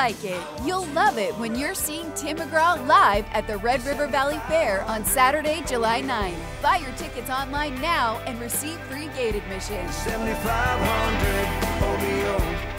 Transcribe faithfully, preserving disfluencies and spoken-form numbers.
like it. You'll love it when you're seeing Tim McGraw live at the Red River Valley Fair on Saturday, July ninth. Buy your tickets online now and receive free gate admission. seventy-five hundred O B O.